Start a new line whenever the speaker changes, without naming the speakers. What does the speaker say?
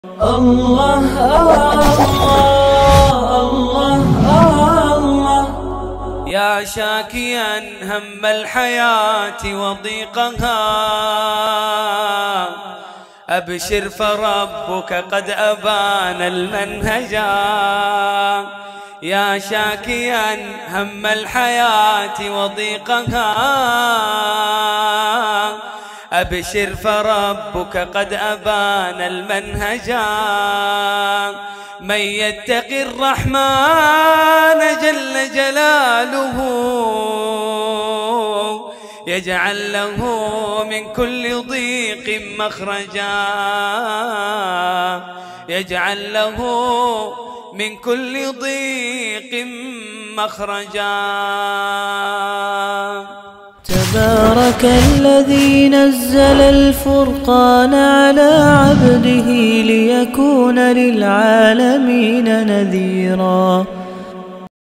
الله الله الله يا شاكيا هم الحياة وضيقها، أبشر فربك قد أبان المنهجا. يا شاكيا هم الحياة وضيقها، أبشر فربك قد أبان المنهجا. من يتقي الرحمن جل جلاله يجعل له من كل ضيق مخرجا، يجعل له من كل ضيق مخرجا.
تبارك الذي نزل الفرقان على عبده ليكون للعالمين نذيرا.